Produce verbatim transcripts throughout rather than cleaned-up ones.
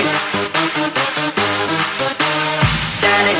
daddy, daddy.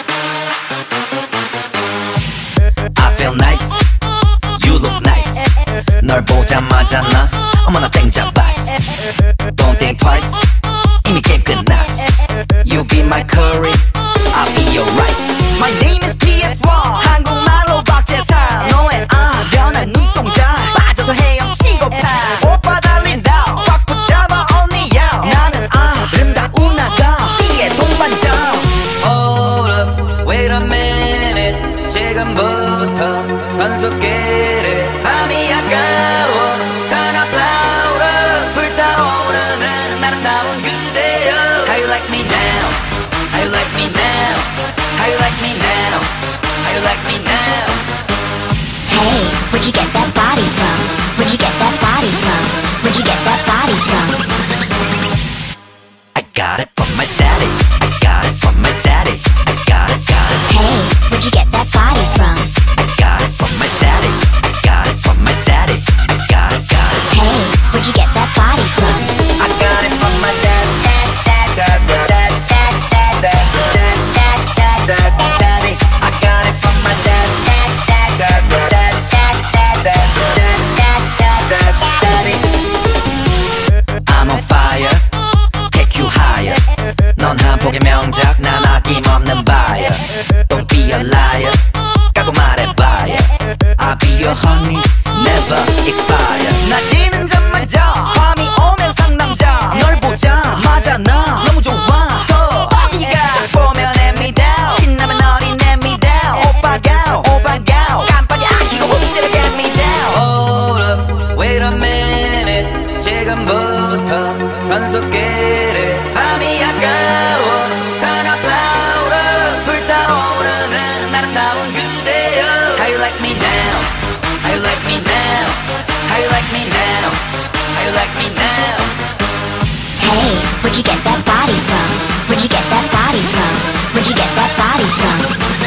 I feel nice, you look nice. 널 보자마자 나 어머나 땡 잡았어. Don't think twice, 이미 게임 끝났어. You be my curry, I'll be your rice. My name is 피 에스 원, 한국말로 박재상. 너의 아 변한 눈동자 빠져서 헤엄치고 파. 오빠 달린다 꽉 붙잡아 언니야. 나는 아름다운 아가 C의 동반자. Hold up, wait a minute. 지금부터 선수끼리 밤이 아까워. Turn up louder, 불타오르는 아름다운 그대여. How you like me now? How you like me now? How you like me now? How you like me now? Hey, where'd you get that body from? Where'd you get that body from? Where'd you get that body from? I got it from my daddy. I got it from my daddy. I got it, got it. Hey, where'd you get that body from? I got it from my daddy. I got it from my daddy. I got it, got it. Hey, where'd you get that body from? I got it from my dad. Dad, dad, dad, dad, dad, dad, dad, dad, dad, daddy. I got it from my dad. Dad, dad, dad, dad, dad, dad, dad, dad, dad, daddy. I'm on fire, take you higher. 넌 한 폭의 명작, 난 아낌없는 buyer. Don't be a liar, 까고 말해봐요. I'll be your honey, never expire. 낮이는 잠마자 밤이 오면 상남자. 널 보자마자 나 너무 좋아서 어디가 딱 보면 hand me down. 신나면 어린 hand me down. 오빠가 오빠가 깜빡이 안 켜고 훅 get me down. Hold up, wait a minute. 지금부터 선수끼리 밤이 아까워. Turn up louder, 불타오르는 아름다운 그대여. How you like me now? How you like me now? How you like me now? How you like me now? Hey, where'd you get that body from? Where'd you get that body from? Where'd you get that body from?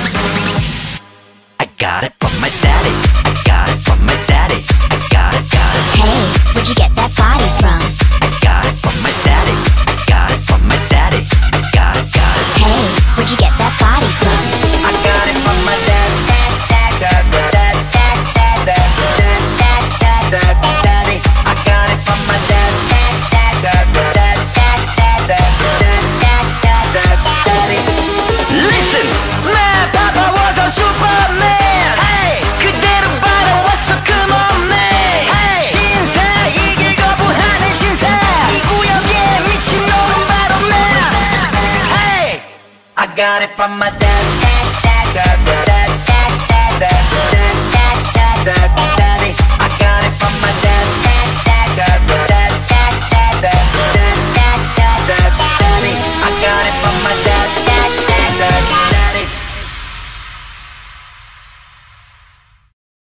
I got it from my daddy. I got it from my daddy. I got it, got it. Hey, where'd you get that body from? I got it from my daddy. I got it from my daddy. I got it, got it. Hey, where'd you get that body from? I got it from my dad. Dad, dad, dad, dad, dad, dad, dad, dad, dad, dad, daddy. I got it from my dad. Dad, dad, dad, dad, dad, dad, dad, dad, dad, dad, daddy. Listen, my papa was a Superman. Hey, 그대로 바라왔어, come on man. Hey, 신사 이길 거부하는 신사. 이 구역에 미친놈은 바로 man. Hey, I got it from my dad.